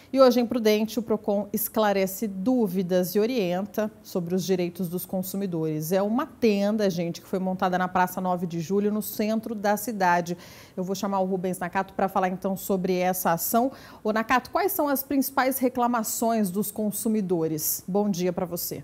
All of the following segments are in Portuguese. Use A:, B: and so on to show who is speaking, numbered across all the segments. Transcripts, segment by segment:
A: E hoje, em Prudente, o PROCON esclarece dúvidas e orienta sobre os direitos dos consumidores. É uma tenda, gente, que foi montada na Praça 9 de Julho, no centro da cidade. Eu vou chamar o Rubens Nakato para falar, então, sobre essa ação. Ô, Nakato, quais são as principais reclamações dos consumidores? Bom dia para você.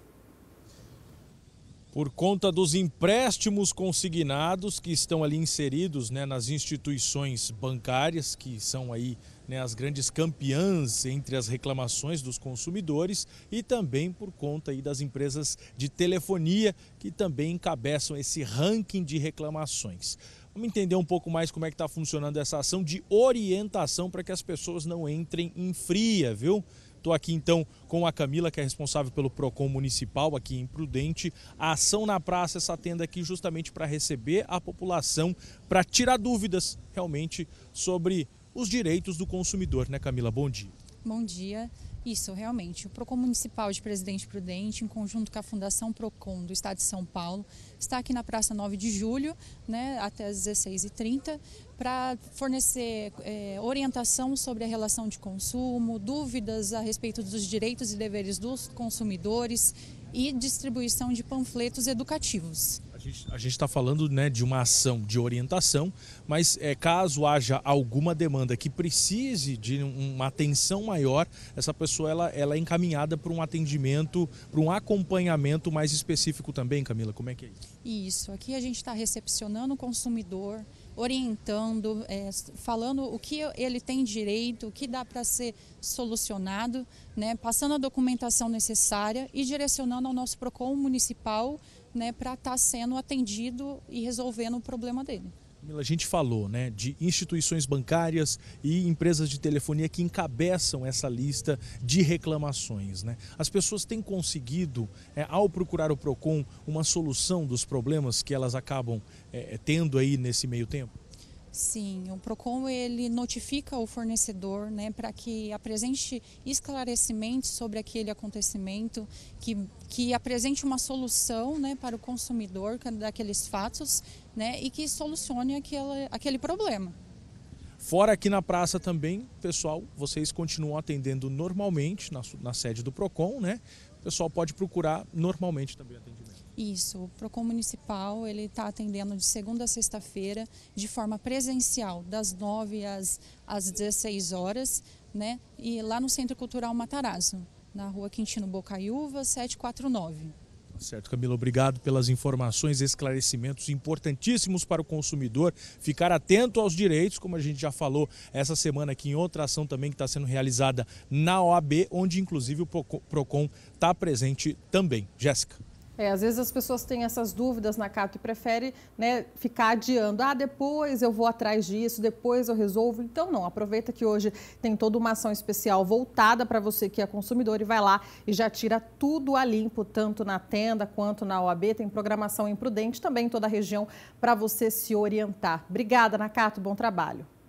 B: Por conta dos empréstimos consignados que estão ali inseridos, nas instituições bancárias, que são aí as grandes campeãs entre as reclamações dos consumidores, e também por conta aí das empresas de telefonia, que também encabeçam esse ranking de reclamações. Vamos entender um pouco mais como é que está funcionando essa ação de orientação para que as pessoas não entrem em fria, viu? Estou aqui então com a Camila, que é responsável pelo PROCON municipal aqui em Prudente. A ação na praça, essa tenda aqui justamente para receber a população, para tirar dúvidas realmente sobre os direitos do consumidor, né, Camila? Bom dia.
C: Bom dia. Isso, realmente. O PROCON Municipal de Presidente Prudente, em conjunto com a Fundação PROCON do Estado de São Paulo, está aqui na Praça 9 de Julho, até às 16h30, para fornecer orientação sobre a relação de consumo, dúvidas a respeito dos direitos e deveres dos consumidores e distribuição de panfletos educativos.
B: A gente está falando de uma ação de orientação, mas caso haja alguma demanda que precise de uma atenção maior, essa pessoa ela é encaminhada para um atendimento, para um acompanhamento mais específico também, Camila. Como é que é isso?
C: Isso, aqui a gente está recepcionando o consumidor, orientando, falando o que ele tem direito, o que dá para ser solucionado, passando a documentação necessária e direcionando ao nosso PROCON municipal, para estar sendo atendido e resolvendo o problema dele.
B: A gente falou de instituições bancárias e empresas de telefonia que encabeçam essa lista de reclamações. As pessoas têm conseguido, ao procurar o PROCON, uma solução dos problemas que elas acabam tendo aí nesse meio tempo?
C: Sim, o PROCON ele notifica o fornecedor para que apresente esclarecimentos sobre aquele acontecimento, que apresente uma solução para o consumidor daqueles fatos e que solucione aquele problema.
B: Fora aqui na praça também, pessoal, vocês continuam atendendo normalmente na sede do PROCON, O pessoal pode procurar normalmente também atendimento.
C: Isso, o PROCON Municipal ele está atendendo de segunda a sexta-feira de forma presencial, das 9 às 16 horas, e lá no Centro Cultural Matarazzo, na Rua Quintino Bocaiúva, 749.
B: Certo, Camila, obrigado pelas informações e esclarecimentos importantíssimos para o consumidor. Ficar atento aos direitos, como a gente já falou essa semana aqui em outra ação também que está sendo realizada na OAB, onde inclusive o PROCON está presente também. Jéssica.
A: Às vezes as pessoas têm essas dúvidas, Nakato, e preferem ficar adiando. Depois eu vou atrás disso, depois eu resolvo. Então não, aproveita que hoje tem toda uma ação especial voltada para você que é consumidor e vai lá e já tira tudo a limpo, tanto na tenda quanto na OAB. Tem programação em Prudente, também em toda a região, para você se orientar. Obrigada, Nakato, bom trabalho.